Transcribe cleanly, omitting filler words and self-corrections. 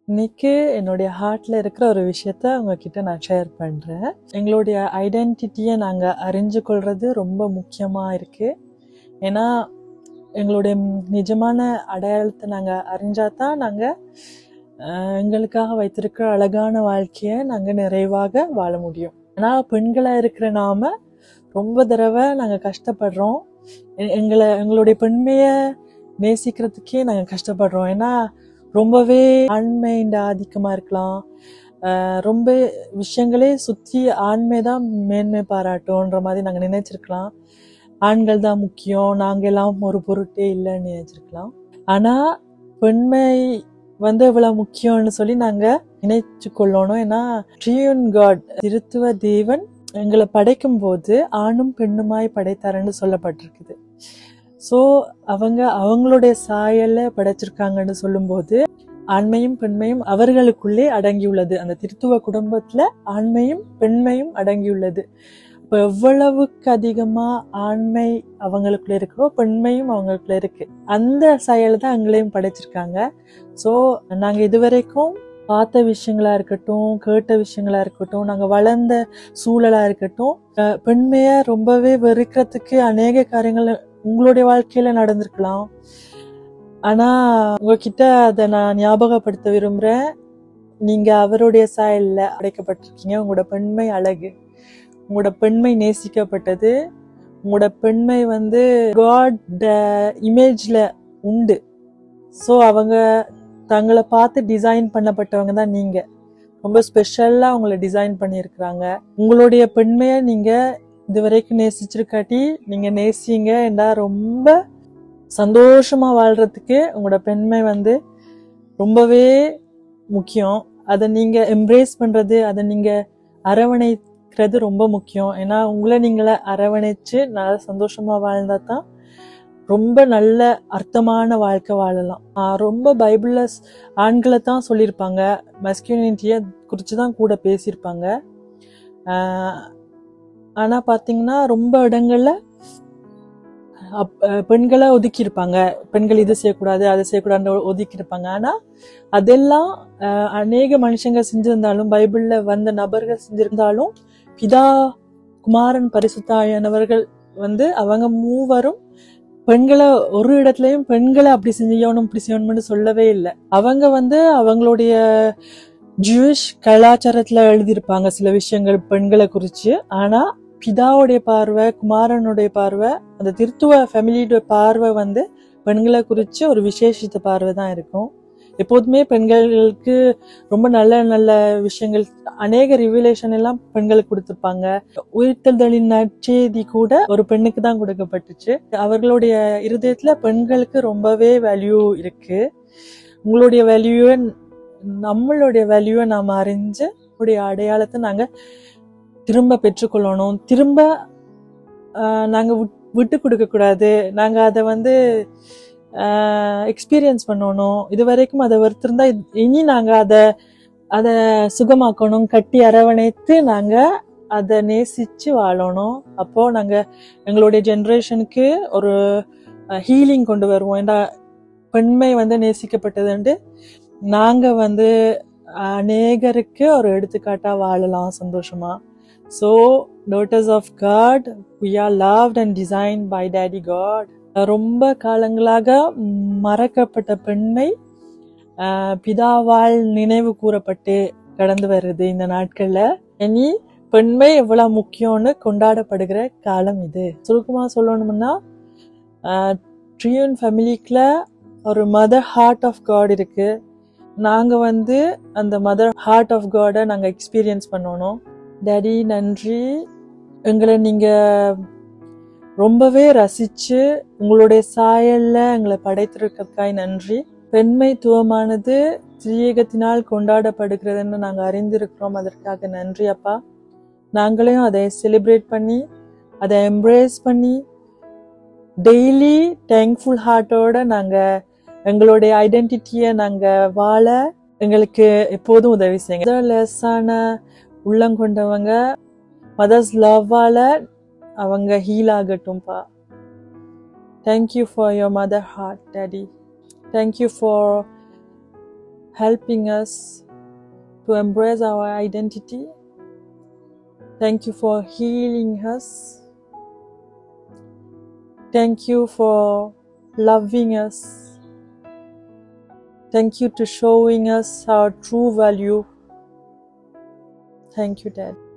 இன்னைக்கு என்னுடைய ஹார்ட்ல இருக்கிற ஒரு விஷயத்த உங்ககிட்ட நான் ஷேர் பண்றேன். எங்களுடைய ஐடென்டிட்டியை நாங்க அறிஞ்சு கொள்றது ரொம்ப முக்கியமா இருக்கு. ஏன்னா எங்களுடைய நிஜமான அடையாளத்தை நாங்க அறிஞ்சாதான் நாங்க எங்களுக்காக வைத்திருக்கிற அழகான வாழ்க்கையை நாங்க நிறைவாக வாழ முடியும். ஆனா பெண்களா இருக்கிற நாம ரொம்ப தடவை நாங்க கஷ்டப்படுறோம். எங்களுடைய பெண்மையை நேசிக்கிறதுக்கே நாங்க கஷ்டப்படுறோம். ஏன்னா ரொம்பவே ஆண்மையின் ஆதிக்கமா இருக்கலாம். ரொம்ப விஷயங்களே சுத்தி ஆண்மைதான் மேன்மை பாராட்டும்ன்ற மாதிரி நாங்க நினைச்சிருக்கலாம். ஆண்கள் தான் முக்கியம், நாங்க எல்லாம் ஒரு பொருட்டே இல்லைன்னு நினைச்சிருக்கலாம். ஆனா பெண்மை இவ்வளவு முக்கியம்னு சொல்லி நாங்க நினைச்சு கொள்ளணும். ஏன்னா ட்ரீன் காட் திருத்துவ தேவன் எங்களை படைக்கும் போது ஆணும் பெண்ணுமாய் படைத்தாருன்னு சொல்லப்பட்டிருக்குது. சோ அவங்களுடைய சாயல்ல படைச்சிருக்காங்கன்னு சொல்லும் போது ஆண்மையும் பெண்மையும் அவர்களுக்குள்ளே அடங்கியுள்ளது. அந்த திருத்துவ குடும்பத்துல ஆண்மையும் பெண்மையும் அடங்கியுள்ளது. இப்ப எவ்வளவுக்கு அதிகமா ஆண்மை அவங்களுக்குள்ள இருக்கிறோ பெண்மையும் அவங்களுக்குள்ள இருக்கு. அந்த சாயல் தான் எங்களையும் படைச்சிருக்காங்க. சோ நாங்க இதுவரைக்கும் பார்த்த விஷயங்களா இருக்கட்டும், கேட்ட விஷயங்களா இருக்கட்டும், நாங்க வளர்ந்த சூழலா இருக்கட்டும், பெண்மைய ரொம்பவே வெறுக்கிறதுக்கு அநேக காரியங்கள் உங்களுடைய வாழ்க்கையில நடந்திருக்கலாம். ஆனா உங்ககிட்ட அதை நான் ஞாபகப்படுத்த விரும்புறேன். நீங்க அவருடைய சாயல்ல அடைக்கப்பட்டிருக்கீங்க. உங்களோட பெண்மை அழகு, உங்களோட பெண்மை நேசிக்கப்பட்டது, உங்களோட பெண்மை காட் இமேஜ்ல உண்டு. சோ அவங்க தங்களை பார்த்து டிசைன் பண்ணப்பட்டவங்க தான் நீங்க. ரொம்ப ஸ்பெஷலா உங்களை டிசைன் பண்ணியிருக்கிறாங்க. உங்களுடைய பெண்மைய நீங்க இதுவரைக்கும் நேசிச்சிருக்காட்டி நீங்க நேசிங்க. என்றா ரொம்ப சந்தோஷமா வாழ்றதுக்கு உங்களோட பெண்மை ரொம்பவே முக்கியம். அதை நீங்க எம்ப்ரேஸ் பண்றது, அதை நீங்க அரவணைக்கிறது ரொம்ப முக்கியம். ஏன்னா உங்களை நீங்கள அரவணைச்சு நல்லா சந்தோஷமா வாழ்ந்தா தான் ரொம்ப நல்ல அர்த்தமான வாழ்க்கை வாழலாம். ரொம்ப பைபிள்ல ஆண்களை தான் சொல்லியிருப்பாங்க, மஸ்குலினிட்டிய குறிச்சுதான் கூட பேசியிருப்பாங்க. ஆனா பாத்தீங்கன்னா ரொம்ப இடங்கள்ல பெண்களை ஒதுக்கி இருப்பாங்க. பெண்கள் இது செய்யக்கூடாது அதை செய்யக்கூடாதுன்னு ஒதுக்கி இருப்பாங்க. ஆனா அதெல்லாம் அநேக மனுஷங்க செஞ்சிருந்தாலும், பைபிள்ல வந்த நபர்கள் செஞ்சிருந்தாலும், பிதா குமாரன் பரிசுத்தாவியானவர்கள் அவங்க மூவரும் பெண்களை ஒரு இடத்துலயும் பெண்களை அப்படி செய்யணும் இப்படி செய்யணும்னு சொல்லவே இல்லை. அவங்க அவங்களுடைய ஜூயிஷ் கலாச்சாரத்துல எழுதியிருப்பாங்க சில விஷயங்கள் பெண்களை குறிச்சு. ஆனா பிதாவுடைய பார்வை, குமாரனுடைய பார்வை, அந்த திருத்துவ ஃபேமிலியோட பார்வை பெண்களை குறிச்சு ஒரு விசேஷித்த பார்வை தான் இருக்கும். எப்போதுமே பெண்களுக்கு ரொம்ப நல்ல நல்ல விஷயங்கள், அநேக ரிவிலேஷன் எல்லாம் பெண்களுக்கு கொடுத்திருப்பாங்க. உயிர்த்தெழுதலின் நற்செய்தி கூட ஒரு பெண்ணுக்கு தான் கொடுக்கப்பட்டுச்சு. அவர்களுடைய இருதயத்துல பெண்களுக்கு ரொம்பவே வேல்யூ இருக்கு. உங்களுடைய வேல்யூவை, நம்மளுடைய வேல்யூவை நாம அறிஞ்சு உங்களுடைய அடையாளத்தை நாங்க திரும்ப பெற்றுக்கொள்ளணும். திரும்ப நாங்க விட்டு கொடுக்க கூடாது. நாங்க அதை எக்ஸ்பீரியன்ஸ் பண்ணணும். இது வரைக்கும் அதை வெறுத்திருந்தா இனி நாங்க அதை சுகமாக்கணும். கட்டி அரவணைத்து நாங்க அதை நேசிச்சு வாழணும். அப்போ நாங்க எங்களுடைய ஜெனரேஷனுக்கு ஒரு ஹீலிங் கொண்டு வருவோம். ஏன்னா பெண்மை நேசிக்கப்பட்டதுண்டு நாங்க அநேகருக்கு ஒரு எடுத்துக்காட்டா வாழலாம் சந்தோஷமா. So daughters of God, we are loved and designed by Daddy God. ரொம்ப காலங்களாக மறக்கப்பட்ட பெண்மை பிதாவால் நினைவு கூறப்பட்டு கடந்து வருது இந்த நாட்கள்ல. இனி பெண்மை எவ்வளவு முக்கியம்னு கொண்டாடப்படுகிற காலம் இது. சுருக்கமா சொல்லணும்னா ட்ரீன் ஃபேமிலிக்குள்ள ஒரு மதர் ஹார்ட் ஆஃப் காட் இருக்கு. நாங்க அந்த மதர் ஹார்ட் ஆஃப் காடை நாங்க எக்ஸ்பீரியன்ஸ் பண்ணணும். டாடி நன்றி, எங்களை நீங்க ரொம்பவே ரசிச்சு உங்களுடைய சாயல்ல எங்களை படைத்திருக்காய் நன்றி. பெண்மைத்துவமானது திரியேகத்தினால் கொண்டாடப்படுகிறதுன்னு நாங்க அறிந்திருக்கிறோம். அதற்காக நன்றி அப்பா. நாங்களையும் அதை செலிப்ரேட் பண்ணி, அதை எம்ப்ரேஸ் பண்ணி, டெய்லி தேங்க்ஃபுல் ஹார்ட்டோட நாங்க எங்களுடைய ஐடென்டிட்டியை நாங்க வாழ எங்களுக்கு எப்போதும் உதவி செய்யுங்க. லெஸ்ஸான உள்ளங்கொண்டவங்க மதர்ஸ் லவ்வால அவங்க ஹீல் ஆகட்டும்பா. Thank you for your mother heart, Daddy. Thank you for helping us to embrace our identity. Thank you for healing us. Thank you for loving us. Thank you to showing us our true value. Thank you, Dad.